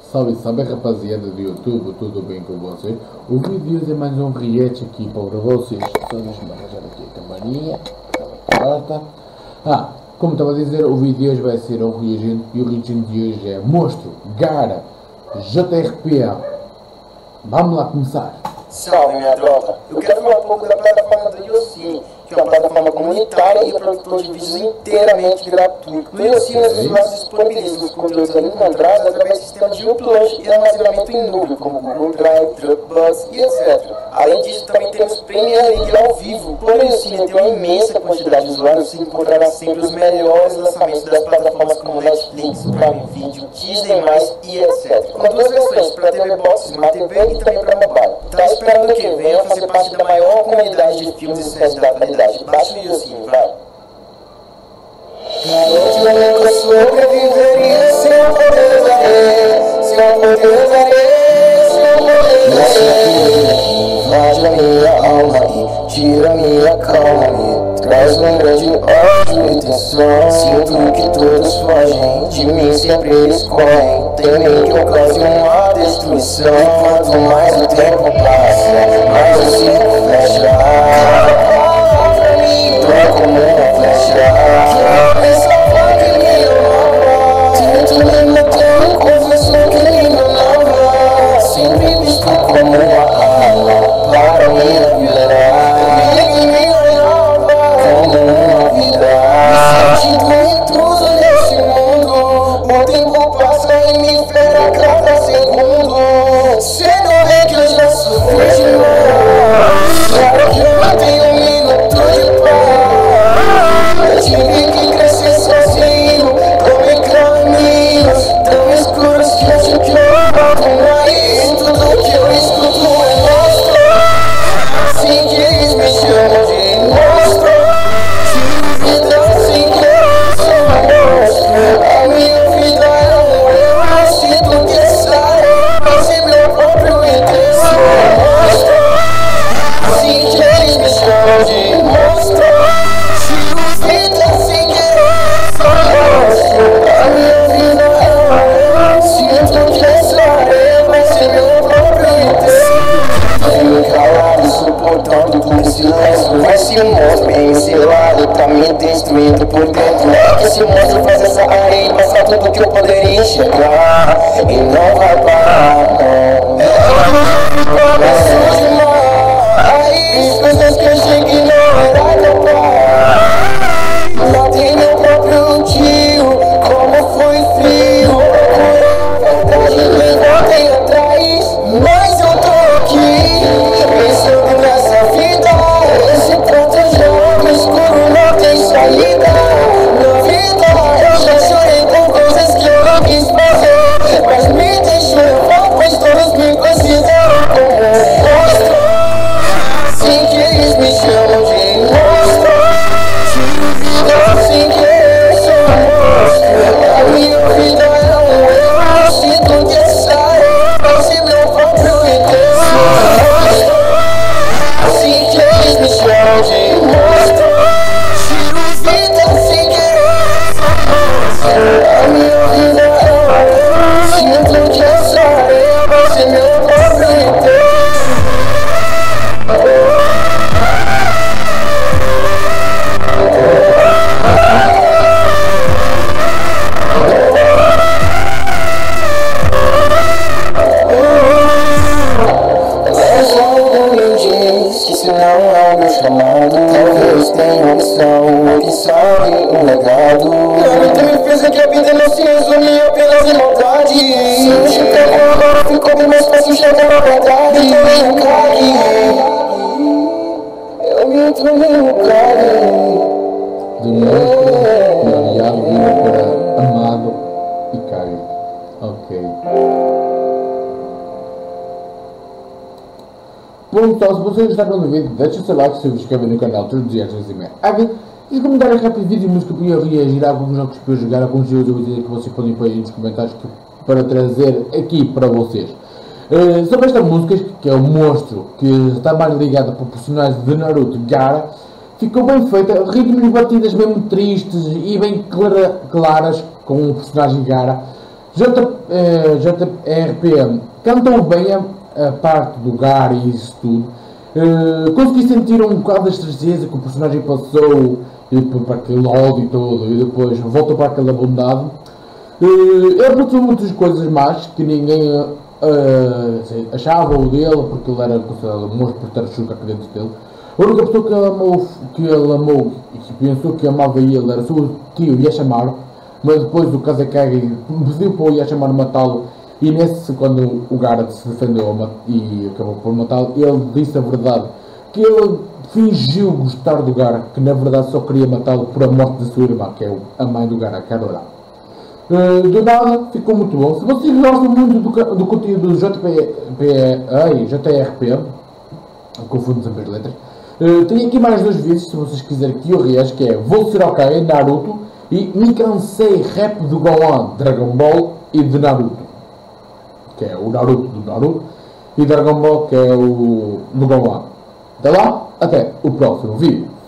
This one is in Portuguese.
Salve, salve rapaziada do YouTube, tudo bem com vocês? O vídeo de hoje é mais um react aqui para vocês. Só deixa-me arranjar aqui a camarinha. Como estava a dizer, o vídeo de hoje vai ser um reagente e o reagente de hoje é Monstro, Gara, JRP. Vamos lá começar. Salve minha tropa, eu quero falar um pouco da plataforma do YouCine, que é uma plataforma comunitária e produtor de vídeos inteiramente gratuito. No YouCine, os usuários disponibilizam os conteúdos ali encontrados através do sistema de upload e armazenamento em nuvem, como Google Drive, Dropbox e etc. Além disso, também temos Premier League ao vivo. Porém, o YouCine tem uma imensa quantidade de usuários, você encontrará sempre os melhores lançamentos das plataformas como Netflix, Prime Video, Disney+, e etc. Com duas versões, para TV Box, Smart TV e também para mobile. Tá esperando o que? Venha fazer parte da maior comunidade de filmes e séries da atualidade. Baixe o YouCine, vai! Garoto, eu nunca sobreviveria sem o poder da lei, sem o poder da lei, sem o poder da lei. Invade a minha alma e tira minha calma e traz um grande ódio e tensão. Sinto que todos fogem de mim, sempre eles correm, temem que eu cause uma destruição. Quanto mais o tempo passa, mais o ciclo fecha. É como uma flecha que pensa que me amava. Tento me manter, confesso que me amava. Sempre visto como uma arma para minha vida. Que me olhava como uma vida. Me sentindo intruso neste mundo. O tempo passa e me fere a cada segundo. Cê não vê que eu já sofri demais. Claro que eu não tenho um minuto de paz. Tive que crescer sozinho, tomei caminhos tão escuros que acho que eu volto mais. Tudo que eu escuto é monstro, assim que eles me chamam de monstro. Tive vida assim que eu sou monstro. A minha vida é um erro, eu sinto que sai, ser meu próprio interesse. Monstro, assim que eles me chamam de monstro. Mas se o monstro bem selado tá me destruindo por dentro, é que esse monstro faz essa areia e passar tudo que eu poderia enxergar e não vai parar, não. É sujo demais, coisas que eu cheguei não era capaz. Matei meu próprio tio, como foi frio. Procurei a verdade e voltei atrás, mas eu tô aqui pensando nessa vida. Esse ponto já no escuro não tem saída. Na vida eu já chorei com coisas que eu não quis fazer, mas me deixou levar, pois todos me consideram como um monstro. Assim que eles me chamam de monstro. Tive vida assim que eu sou monstro. A minha vida é um erro, eu sinto que sai, mas meu próprio interesse. Monstro, assim que eles me chamam de monstro. Tiro vida sem querer, sou monstro. A minha vida é um erro, sinto que eu sarei, mas meu próprio interesse. Mas algo me diz que se não é o meu chamado, talvez tenha uma missão, quem sabe um legado. Garota me fez que a vida não se resume apenas em maldade. Se eu te pego agora ficou bem mais fácil chegar na verdade. Eu tomei um cague, eu me tomei um cague. De monstro, odiado, vindo para amado e cague. Ok. Bom pessoal, se vocês gostaram do vídeo, deixem o seu like, se inscrevam no canal todos os dias às 10h30. E comentarem rápido vídeo, mas que eu podia reagir a alguns jogos que eu jogar, alguns jogos que vocês podem pôr aí nos comentários para trazer aqui para vocês. Sobre esta música, que é o Monstro, que está mais ligado para o personagem de Naruto, Gara, ficou bem feita, ritmos e batidas mesmo tristes e bem claras com o personagem Gara. JRPM cantou bem a parte do Gar e isso tudo. Consegui sentir um bocado de tristeza que o personagem passou para aquele ódio todo e depois voltou para aquela bondade. Ele passou muitas coisas más que ninguém achava o dele, porque ele era considerado um monstro por ter chuca aqui dentro dele. A única pessoa que ele amou e que pensou que amava ele era o seu tio Yashamaro, mas depois do Kazekage pediu para o Yashamaro matá-lo, e quando o Gaara se defendeu e acabou por matá-lo, ele disse a verdade, que ele fingiu gostar do Gaara, que na verdade só queria matá-lo por a morte da sua irmã, que é a mãe do Gaara, que adora. Do nada, ficou muito bom. Se vocês gostam muito do conteúdo do JRP, confundo sempre as letras, tenho aqui mais dois vídeos, se vocês quiserem que eu reaja, que é Vou Ser Ok, Naruto, e Mikansei Rap do Gohan, Dragon Ball e de Naruto, que é o Naruto do Naruto, e Dragon Ball, que é o do Gohan. Até lá, até o próximo vídeo.